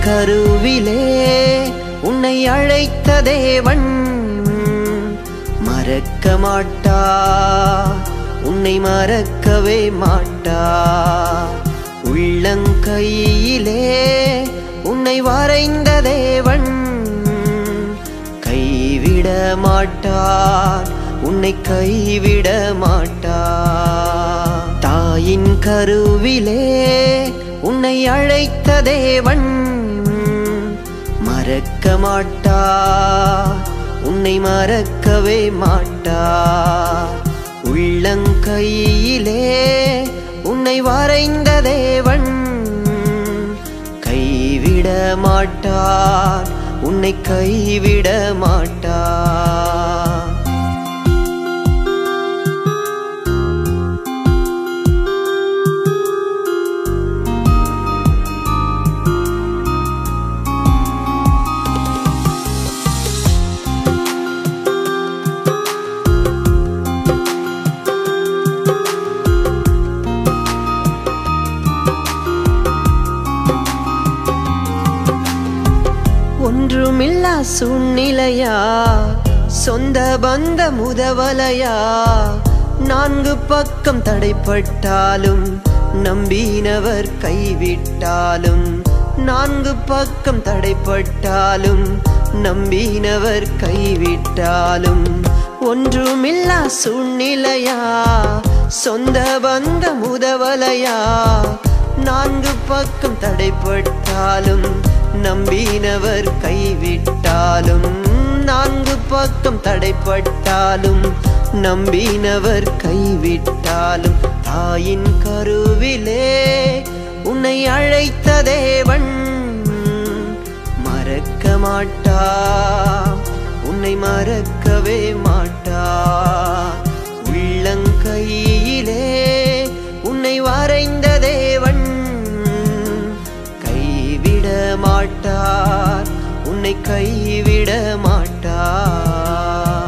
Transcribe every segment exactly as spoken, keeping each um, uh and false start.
கருவிலே உன்னை அழைத்த தேவன் மறக்க மாட்டார், உன்னை மறக்கவே மாட்டார். உள்ளங்கையிலே உன்னை வரைந்த தேவன் கைவிட மாட்டார், உன்னை கைவிட மாட்டார். தாயின் கருவிலே உன்னை அழைத்த தேவன் மறக்க மாட்டார், உன்னை மறக்கவே மாட்டார். உள்ளங்கையிலே உன்னை வரைந்த தேவன் கைவிட மாட்டார், உன்னை கைவிட மாட்டார். ஒன்றுமில்லா சூழ்நிலையா, சொந்த பந்த முதவலையா, நான்கு பக்கம் தடைப்பட்டாலும் நம்பினவர் கைவிட்டாலும், நான்கு பக்கம் தடைப்பட்டாலும் நம்பினவர் கைவிட்டாலும். ஒன்றுமில்லா சூழ்நிலையா, சொந்த பந்த முதவலையா, நான்கு பக்கம் தடைப்பட்டாலும் நம்பினவர் கைவிட்டாலும், நான்கு பக்கம் தடைப்பட்டாலும் நம்பினவர் கைவிட்டாலும். தாயின் கருவிலே உன்னை அழைத்த தேவன் மறக்க மாட்டார், உன்னை மறக்கவே மாட்டார். உள்ளங்கையிலே உன்னை வரைந்த தேவன் கைவிட மாட்டார், உன்னை கைவிட மாட்டார்.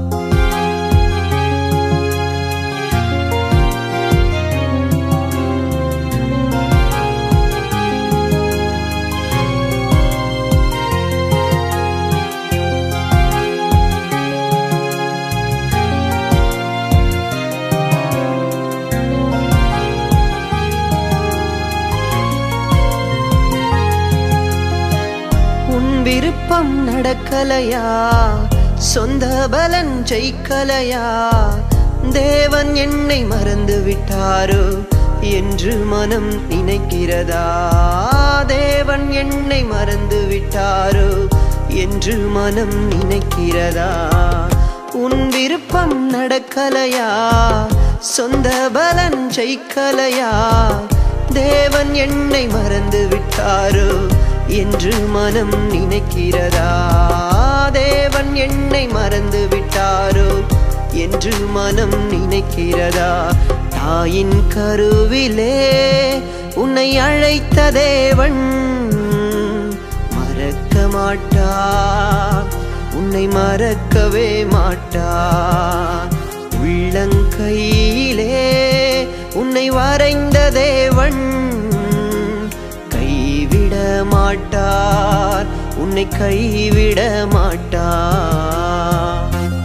விருப்பம் நடக்கலையா, சொந்த பலன் ஜெயிக்கலையா, தேவன் என்னை மறந்து விட்டாரோ என்று மனம் நினைக்கிறதா, தேவன் என்னை மறந்து விட்டாரோ என்று மனம் நினைக்கிறதா. உன் விருப்பம் நடக்கலையா, சொந்த பலன் ஜெயிக்கலையா, தேவன் என்னை மறந்து விட்டாரோ என்று மனம் நினைக்கிறதா, தேவன் என்னை மறந்து விட்டாரோ என்று மனம் நினைக்கிறதா. தாயின் கருவிலே உன்னை அழைத்த தேவன் மறக்க மாட்டார், உன்னை மறக்கவே மாட்டார். உள்ளங்கையிலே உன்னை வரைந்த தேவன் கைவிட மாட்டார், உன்னை கைவிட மாட்டார்.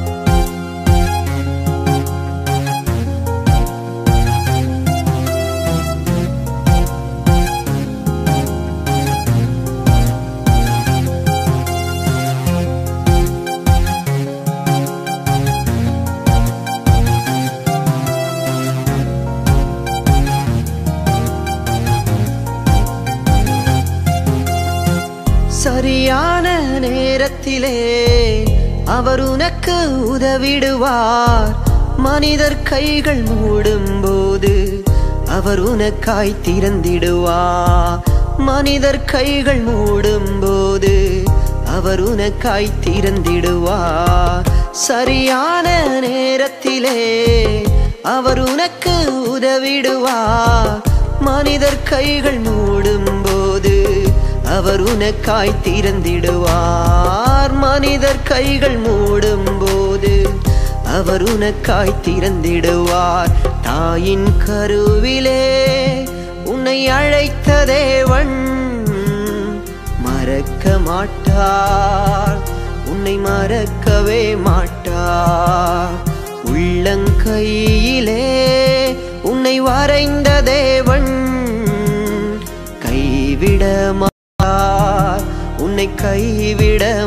சரியான நேரத்திலே அவர் உனக்கு உதவிடுவார். மனிதர் கைகள் மூடும் போது அவர் உனக்காய் திறந்திடுவார். மனிதர் கைகள் மூடும் போது அவர் உனக்காய் திறந்திடுவார். சரியான நேரத்திலே அவர் உனக்கு உதவிடுவார். மனிதர் கைகள் மூடும் போது அவர் உனக்காய் திறந்திடுவார். மனிதர் கைகள் மூடும் போது அவர் உனக்காய் திறந்திடுவார். தாயின் கருவிலே உன்னை அழைத்த தேவன் மறக்க மாட்டார், உன்னை மறக்கவே மாட்டார். உள்ளங்கையிலே உன்னை வரைந்த தேவன் கைவிட மாட்டார், உன்னை கைவிட